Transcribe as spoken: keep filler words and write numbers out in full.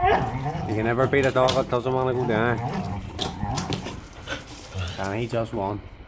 You can never beat a dog that doesn't want to go down. And he just won.